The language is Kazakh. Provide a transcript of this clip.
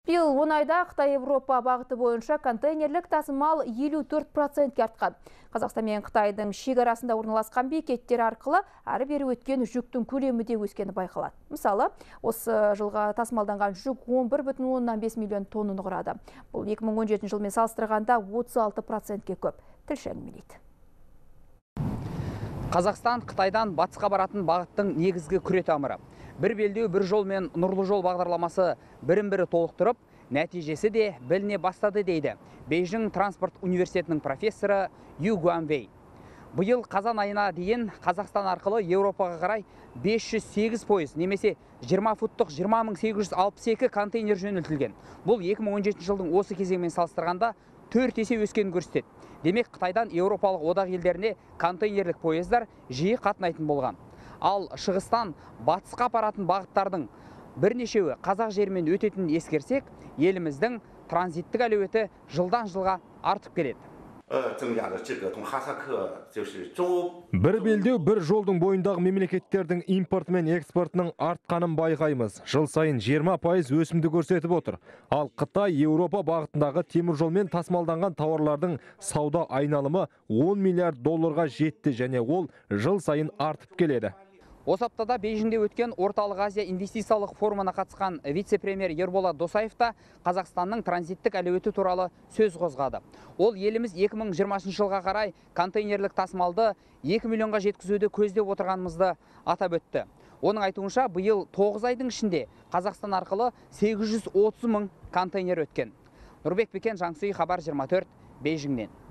Биыл 10 айда Қытай Европа бағыты бойынша контейнерлік тасымал 54%-ке артқан. Қазақстан мен Қытайдың шекарасында орналасқан бекеттер арқылы әрі бері өткен жүктің көлемі де өскені байқалады. Мысалы, осы жылға тасымалданған жүк 11,5 миллион тоннаны құрады. Бұл 2017 жылмен салыстырғанда 36%-ке көп. Тілші әңгімелейді. Қазақстан Қытайдан батысқа баратын бағыттың негізгі күре тамыры. Бір белдеу, бір жол мен нұрлы жол бағдарламасы бірін-бірі толықтырып, нәтижесі де біліне бастады дейді Бейжің транспорт университетінің профессоры Ю Гуанвей. Биыл қазан айына дейін Қазақстан арқылы Еуропаға қарай 508 пойыз немесе 20 футтық 20.862 контейнер жөнелтілген. Бұл 2017 жылдың осы кезеңмен салыстырғанда 4 есе өскенін көрсетеді. Демек, Қытайдан Еуропалық одақ елдеріне контейнерлік пойыздар жиі қатынайтын болған. Ал шығыстан батысқа апаратын бағыттардың бірнешеуі қазақ жерімен өтетінін ескерсек, еліміздің транзиттік әлеуеті жылдан жылға артып келеді. Бір белдеу, бір жолдың бойындағы мемлекеттердің импорты мен экспортының артқанын байқаймыз. Жыл сайын 20% өсімді көрсетіп отыр. Ал Қытай Еуропа бағытындағы теміржолмен тасымалданған тауарлардың сауда айналымы 10 миллиард долларға жетті және ол жыл сайын артып келеді. Осы аптада Бейжіңде өткен Орталық Азия инвестициялық форумына қатысқан вице-премьер Ерболат Досаев та Қазақстанның транзиттік әлеуеті туралы сөз қозғады. Ол еліміз 2020 жылға қарай контейнерлік тасымалды 2 миллионға жеткізуді көздеп отырғанымызды атап өтті. Оның айтуынша, биыл 9 айдың ішінде Қазақстан арқылы 830 мың контейнер өткен. Нұрбек Бекен, Жаңсүй, Хабар 24, Бейжіңнен.